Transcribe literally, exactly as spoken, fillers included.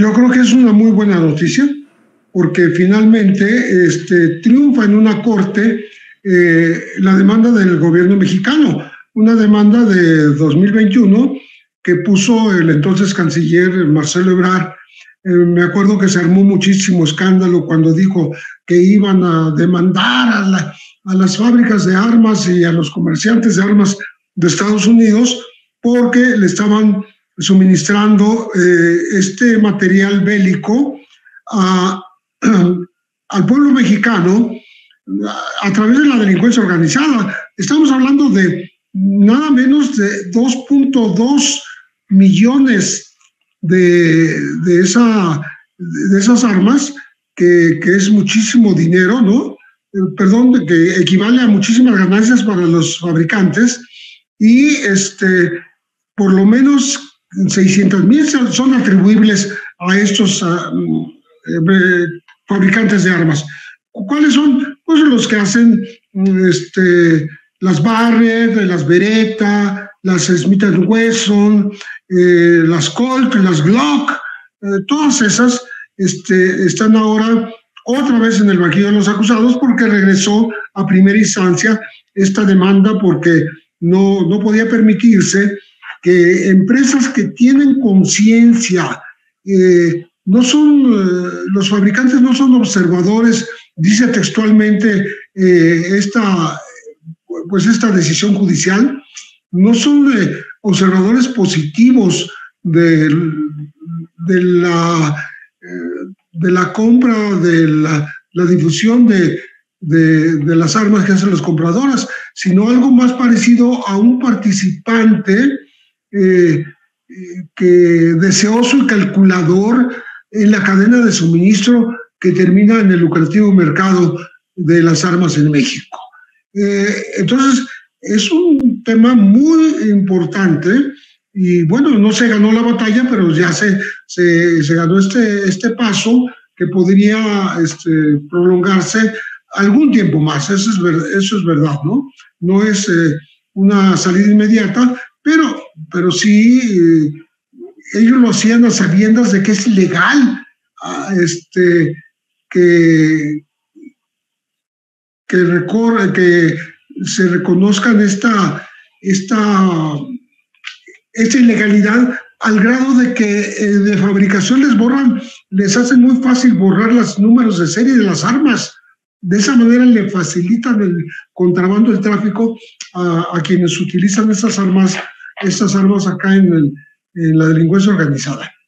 Yo creo que es una muy buena noticia, porque finalmente este, triunfa en una corte eh, la demanda del gobierno mexicano, una demanda de dos mil veintiuno que puso el entonces canciller Marcelo Ebrard. Eh, me acuerdo que se armó muchísimo escándalo cuando dijo que iban a demandar a, la, a las fábricas de armas y a los comerciantes de armas de Estados Unidos porque le estaban suministrando eh, este material bélico a, al pueblo mexicano a, a través de la delincuencia organizada. Estamos hablando de nada menos de dos punto dos millones de, de, esa, de esas armas, que, que es muchísimo dinero, ¿no? Eh, perdón, que equivale a muchísimas ganancias para los fabricantes, y este, por lo menos seiscientos mil son atribuibles a estos uh, eh, fabricantes de armas. ¿Cuáles son? Pues los que hacen este, las Barrett, las Beretta, las Smith and Wesson, eh, las Colt, las Glock, eh, todas esas este, están ahora otra vez en el banquillo de los acusados porque regresó a primera instancia esta demanda porque no, no podía permitirse que empresas que tienen conciencia, eh, no son, eh, los fabricantes no son observadores, dice textualmente eh, esta, pues esta decisión judicial, no son eh, observadores positivos de, de, la, eh, de la compra, de la, la difusión de, de, de las armas que hacen las compradoras, sino algo más parecido a un participante Eh, que deseoso y calculador en la cadena de suministro que termina en el lucrativo mercado de las armas en México. Eh, entonces, es un tema muy importante y bueno, no se ganó la batalla, pero ya se, se, se ganó este, este paso que podría este, prolongarse algún tiempo más. Eso es, ver, eso es verdad, ¿no? No es eh, una salida inmediata, pero pero sí, eh, ellos lo hacían a sabiendas de que es ilegal uh, este, que, que, recorre, que se reconozcan esta, esta, esta ilegalidad al grado de que eh, de fabricación les borran, les hacen muy fácil borrar los números de serie de las armas. De esa manera le facilitan el contrabando, el tráfico a, a quienes utilizan estas armas estas armas acá en, el, en la delincuencia organizada.